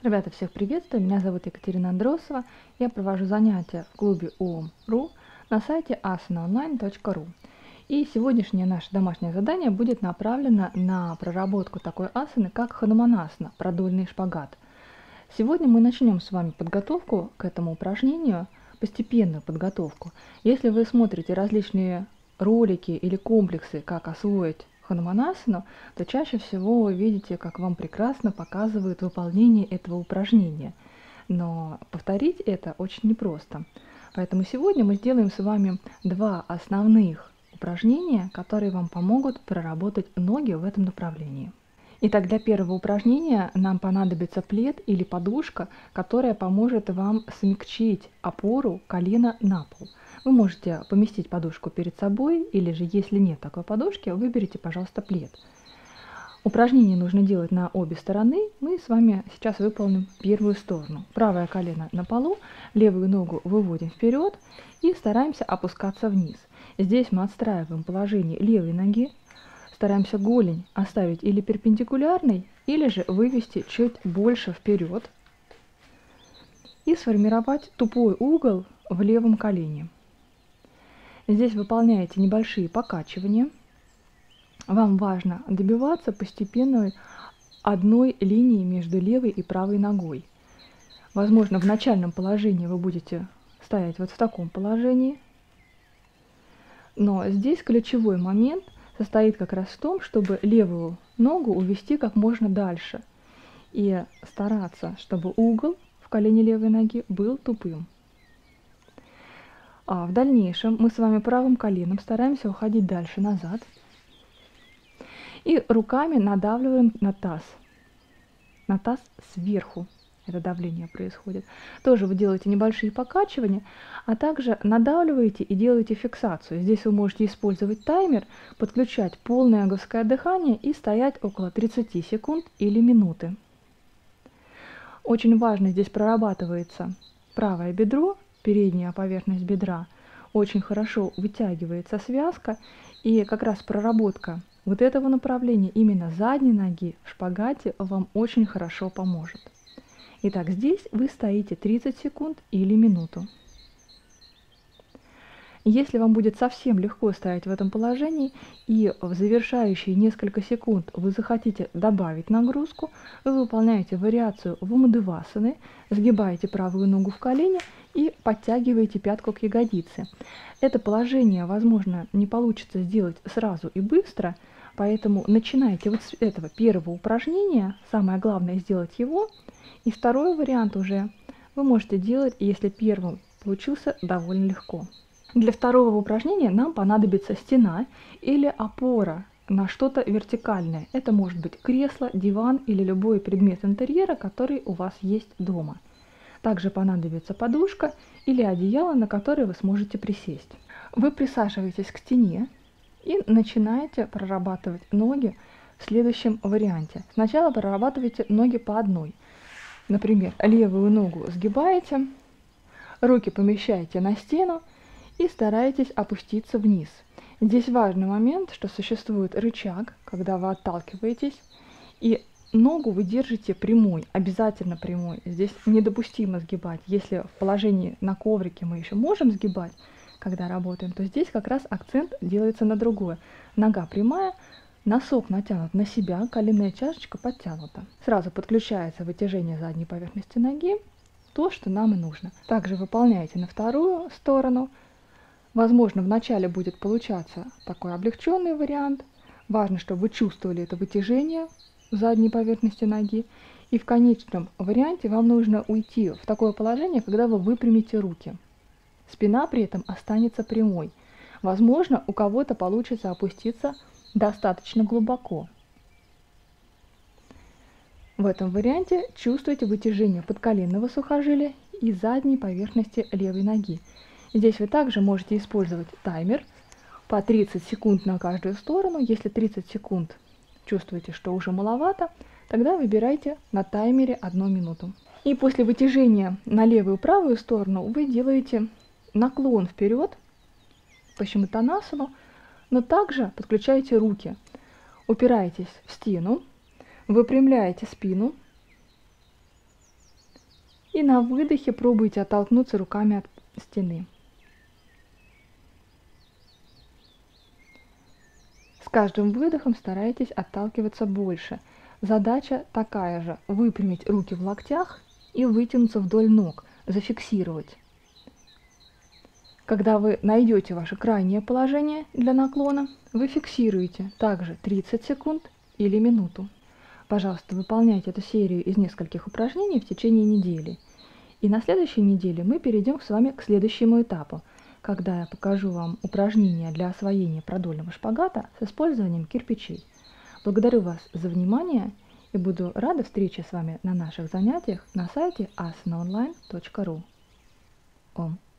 Ребята, всех приветствую, меня зовут Екатерина Андросова, я провожу занятия в клубе ООМ.ру на сайте asanaonline.ru. И сегодняшнее наше домашнее задание будет направлено на проработку такой асаны, как хануманасана, продольный шпагат. Сегодня мы начнем с вами подготовку к этому упражнению, постепенную подготовку. Если вы смотрите различные ролики или комплексы, как освоить хануманасану, то чаще всего вы видите, как вам прекрасно показывают выполнение этого упражнения. Но повторить это очень непросто. Поэтому сегодня мы сделаем с вами два основных упражнения, которые вам помогут проработать ноги в этом направлении. Итак, для первого упражнения нам понадобится плед или подушка, которая поможет вам смягчить опору колена на пол. Вы можете поместить подушку перед собой, или же, если нет такой подушки, выберите, пожалуйста, плед. Упражнение нужно делать на обе стороны. Мы с вами сейчас выполним первую сторону. Правое колено на полу, левую ногу выводим вперед и стараемся опускаться вниз. Здесь мы отстраиваем положение левой ноги. Стараемся голень оставить или перпендикулярной, или же вывести чуть больше вперед и сформировать тупой угол в левом колене. Здесь выполняете небольшие покачивания. Вам важно добиваться постепенной одной линии между левой и правой ногой. Возможно, в начальном положении вы будете стоять вот в таком положении, но здесь ключевой момент состоит как раз в том, чтобы левую ногу увести как можно дальше и стараться, чтобы угол в колене левой ноги был тупым. А в дальнейшем мы с вами правым коленом стараемся уходить дальше назад и руками надавливаем на таз сверху. Это давление происходит. Тоже вы делаете небольшие покачивания, а также надавливаете и делаете фиксацию. Здесь вы можете использовать таймер, подключать полное аговское дыхание и стоять около 30 секунд или минуты. Очень важно здесь прорабатывается правое бедро, передняя поверхность бедра. Очень хорошо вытягивается связка, и как раз проработка вот этого направления, именно задней ноги в шпагате, вам очень хорошо поможет. Итак, здесь вы стоите 30 секунд или минуту. Если вам будет совсем легко стоять в этом положении, и в завершающие несколько секунд вы захотите добавить нагрузку, вы выполняете вариацию вамудевасаны, сгибаете правую ногу в колене и подтягиваете пятку к ягодице. Это положение, возможно, не получится сделать сразу и быстро, поэтому начинайте вот с этого первого упражнения, самое главное сделать его. И второй вариант уже вы можете делать, если первым получился довольно легко. Для второго упражнения нам понадобится стена или опора на что-то вертикальное. Это может быть кресло, диван или любой предмет интерьера, который у вас есть дома. Также понадобится подушка или одеяло, на которое вы сможете присесть. Вы присаживаетесь к стене и начинаете прорабатывать ноги в следующем варианте. Сначала прорабатывайте ноги по одной. Например, левую ногу сгибаете, руки помещаете на стену и стараетесь опуститься вниз. Здесь важный момент, что существует рычаг, когда вы отталкиваетесь, и ногу вы держите прямой, обязательно прямой. Здесь недопустимо сгибать. Если в положении на коврике мы еще можем сгибать, когда работаем, то здесь как раз акцент делается на другое. Нога прямая, носок натянут на себя, коленная чашечка подтянута. Сразу подключается вытяжение задней поверхности ноги, то, что нам и нужно. Также выполняйте на вторую сторону. Возможно, вначале будет получаться такой облегченный вариант. Важно, чтобы вы чувствовали это вытяжение задней поверхности ноги. И в конечном варианте вам нужно уйти в такое положение, когда вы выпрямите руки. Спина при этом останется прямой. Возможно, у кого-то получится опуститься достаточно глубоко. В этом варианте чувствуете вытяжение подколенного сухожилия и задней поверхности левой ноги. Здесь вы также можете использовать таймер по 30 секунд на каждую сторону. Если 30 секунд чувствуете, что уже маловато, тогда выбирайте на таймере 1 минуту. И после вытяжения на левую и правую сторону вы делаете наклон вперед, пашиматанасану, но также подключаете руки, упираетесь в стену, выпрямляете спину И на выдохе пробуйте оттолкнуться руками от стены. С каждым выдохом старайтесь отталкиваться больше. Задача такая же: выпрямить руки в локтях и вытянуться вдоль ног, зафиксировать. Когда вы найдете ваше крайнее положение для наклона, вы фиксируете также 30 секунд или минуту. Пожалуйста, выполняйте эту серию из нескольких упражнений в течение недели. И на следующей неделе мы перейдем с вами к следующему этапу, когда я покажу вам упражнения для освоения продольного шпагата с использованием кирпичей. Благодарю вас за внимание и буду рада встрече с вами на наших занятиях на сайте asanaonline.ru. Ом.